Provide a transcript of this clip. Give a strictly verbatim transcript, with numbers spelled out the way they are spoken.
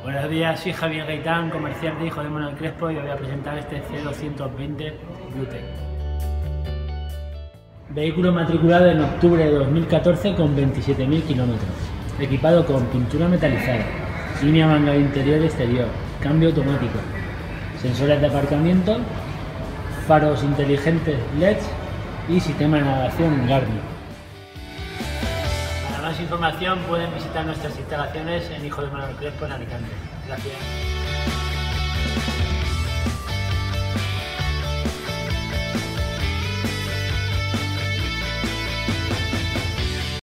Buenos días, soy Javier Gaitán, comerciante hijo de Manuel Crespo, y os voy a presentar este C doscientos veinte Bluetech. Vehículo matriculado en octubre de dos mil catorce con veintisiete mil kilómetros, equipado con pintura metalizada, línea manga interior y exterior, cambio automático, sensores de aparcamiento, faros inteligentes L E Ds y sistema de navegación Garmin. Para más información pueden visitar nuestras instalaciones en Hijo de Manuel Crespo en Alicante. Gracias.